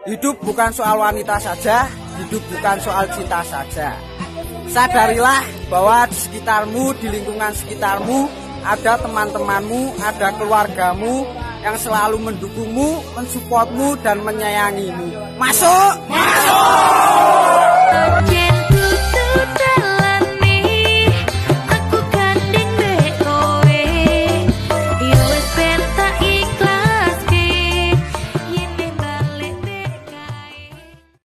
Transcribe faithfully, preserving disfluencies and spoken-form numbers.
Hidup bukan soal wanita saja, hidup bukan soal cinta saja. Sadarilah bahwa di sekitarmu, di lingkungan sekitarmu, ada teman-temanmu, ada keluargamu yang selalu mendukungmu, mensupportmu, dan menyayangimu. Masuk! Masuk!